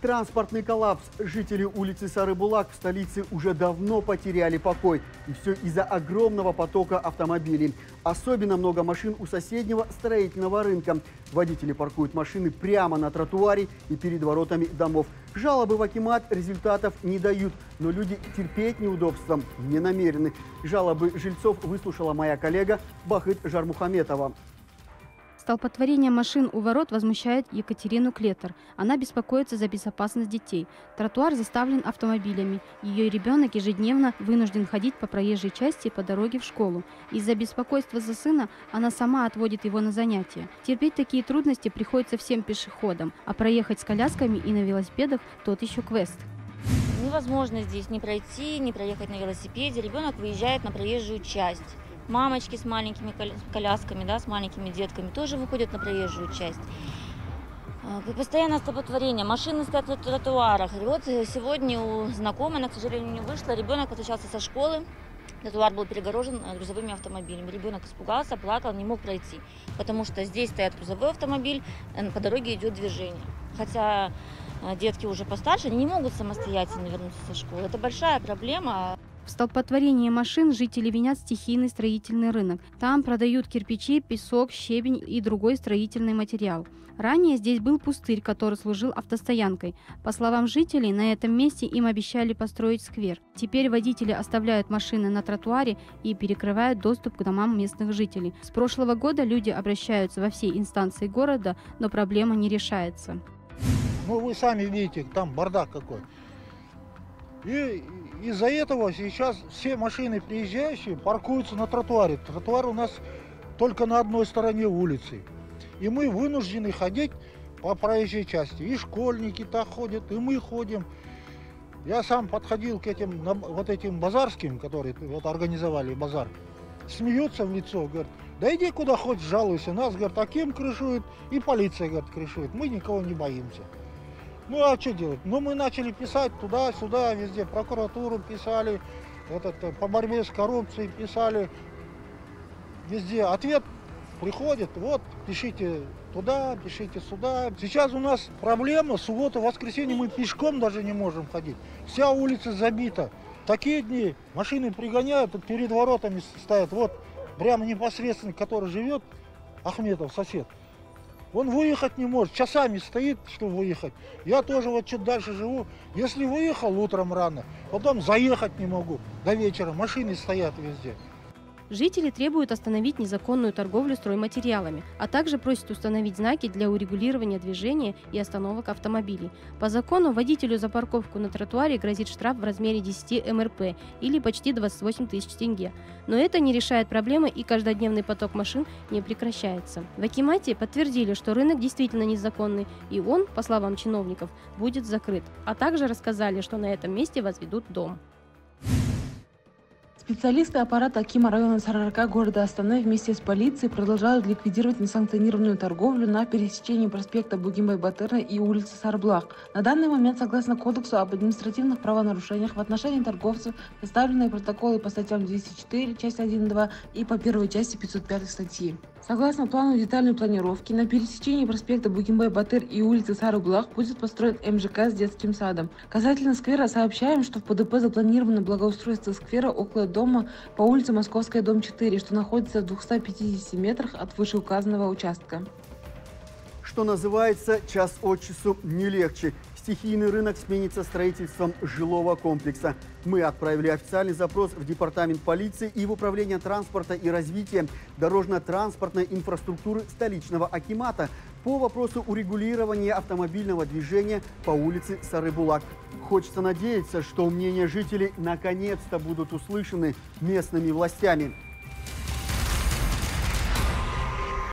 Транспортный коллапс. Жители улицы Сары-Булак в столице уже давно потеряли покой. И все из-за огромного потока автомобилей. Особенно много машин у соседнего строительного рынка. Водители паркуют машины прямо на тротуаре и перед воротами домов. Жалобы в акимат результатов не дают, но люди терпеть неудобствам не намерены. Жалобы жильцов выслушала моя коллега Бахыт Жармухаметова. Столпотворение машин у ворот возмущает Екатерину Клетер. Она беспокоится за безопасность детей. Тротуар заставлен автомобилями. Ее ребенок ежедневно вынужден ходить по проезжей части по дороге в школу. Из-за беспокойства за сына она сама отводит его на занятия. Терпеть такие трудности приходится всем пешеходам, а проехать с колясками и на велосипедах – тот еще квест. Невозможно здесь ни пройти, ни проехать на велосипеде. Ребенок выезжает на проезжую часть. Мамочки с маленькими колясками, да, с маленькими детками тоже выходят на проезжую часть. Постоянное столпотворение, машины стоят на тротуарах. И вот сегодня у знакомой, она, к сожалению, не вышла, ребенок возвращался со школы, тротуар был перегорожен грузовыми автомобилями. Ребенок испугался, плакал, не мог пройти, потому что здесь стоит грузовой автомобиль, по дороге идет движение. Хотя детки уже постарше, они не могут самостоятельно вернуться со школы. Это большая проблема. В столпотворении машин жители винят стихийный строительный рынок. Там продают кирпичи, песок, щебень и другой строительный материал. Ранее здесь был пустырь, который служил автостоянкой. По словам жителей, на этом месте им обещали построить сквер. Теперь водители оставляют машины на тротуаре и перекрывают доступ к домам местных жителей. С прошлого года люди обращаются во все инстанции города, но проблема не решается. Ну вы сами видите, там бардак какой. И из-за этого сейчас все машины приезжающие паркуются на тротуаре. Тротуар у нас только на одной стороне улицы. И мы вынуждены ходить по проезжей части. И школьники так ходят, и мы ходим. Я сам подходил к этим базарским, которые вот организовали базар. Смеются в лицо, говорят, да иди куда хочешь, жалуйся. Нас, говорят, таким крышует, и полиция, говорит, крышует. Мы никого не боимся. Ну а что делать? Ну мы начали писать туда-сюда, везде, прокуратуру писали, по борьбе с коррупцией писали, везде. Ответ приходит, вот, пишите туда, пишите сюда. Сейчас у нас проблема, суббота, воскресенье мы пешком даже не можем ходить. Вся улица забита. Такие дни машины пригоняют, тут перед воротами стоят, вот, прямо непосредственно, который живет, Ахметов, сосед. Он выехать не может, часами стоит, чтобы выехать. Я тоже вот чуть дальше живу. Если выехал утром рано, потом заехать не могу до вечера. Машины стоят везде. Жители требуют остановить незаконную торговлю стройматериалами, а также просят установить знаки для урегулирования движения и остановок автомобилей. По закону водителю за парковку на тротуаре грозит штраф в размере 10 МРП или почти 28 тысяч тенге. Но это не решает проблемы, и каждодневный поток машин не прекращается. В акимате подтвердили, что рынок действительно незаконный, и он, по словам чиновников, будет закрыт. А также рассказали, что на этом месте возведут дом. Специалисты аппарата акима района Сарыарка города Астаны вместе с полицией продолжают ликвидировать несанкционированную торговлю на пересечении проспекта Бугимбай-Батырна и улицы Сарбулак. На данный момент, согласно Кодексу об административных правонарушениях, в отношении торговцев составлены протоколы по статьям 204, часть 1-2 и по первой части 505 статьи. Согласно плану детальной планировки, на пересечении проспекта Бугимбай-Батыр и улицы Сары-Булак будет построен МЖК с детским садом. Касательно сквера сообщаем, что в ПДП запланировано благоустройство сквера около дома по улице Московская, дом 4, что находится в 250 метрах от вышеуказанного участка. Что называется, час от часу не легче. Стихийный рынок сменится строительством жилого комплекса. Мы отправили официальный запрос в департамент полиции и в управление транспорта и развития дорожно-транспортной инфраструктуры столичного акимата по вопросу урегулирования автомобильного движения по улице Сары-Булак. Хочется надеяться, что мнения жителей наконец-то будут услышаны местными властями.